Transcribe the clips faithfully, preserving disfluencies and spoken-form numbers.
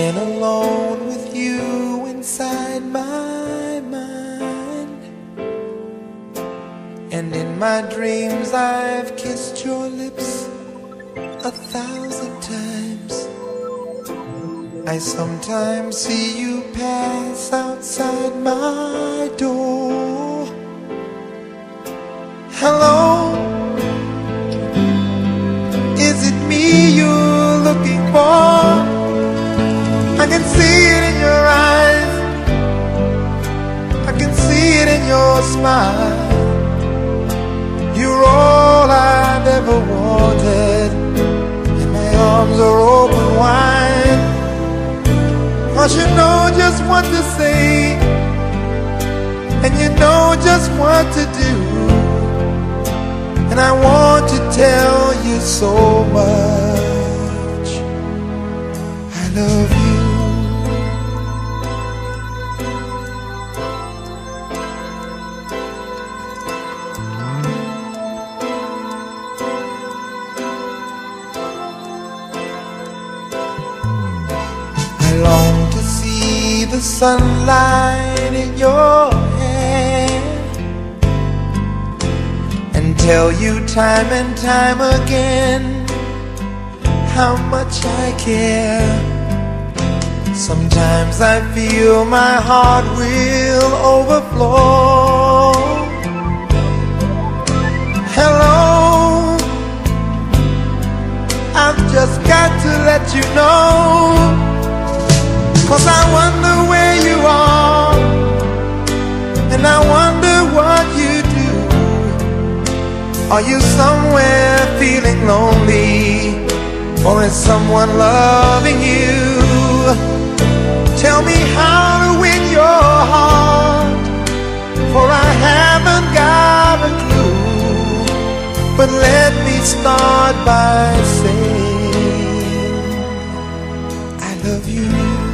been alone with you inside my mind, and in my dreams I've kissed your lips a thousand times. I sometimes see you pass outside my door. Hello, is it me you're looking for? I can see it in your eyes, I can see it in your smile. You're all I've ever wanted, and my arms are open wide. Cause you know just what to say, and you know just what to do, and I want to tell you so much I love you. I long to see the sunlight in your hair and tell you time and time again how much I care. Sometimes I feel my heart will overflow. Hello, I've just got to let you know, cause I wonder where you are, and I wonder what you do. Are you somewhere feeling lonely, or is someone loving you? Tell me how to win your heart, for I haven't got a clue. But let me start by saying I love you.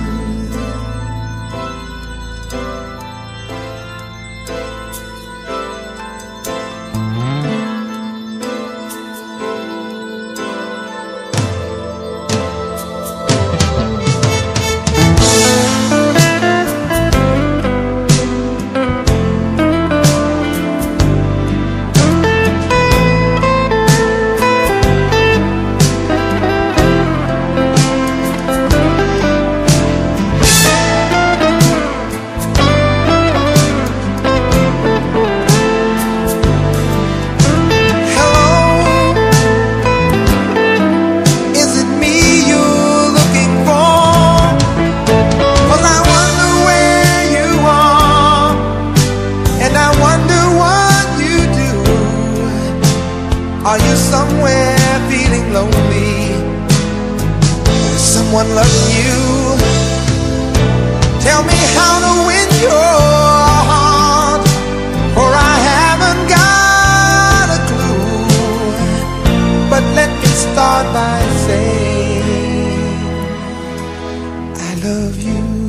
Are you somewhere feeling lonely, or is someone loving you? Tell me how to win your heart, for I haven't got a clue. But let me start by saying I love you.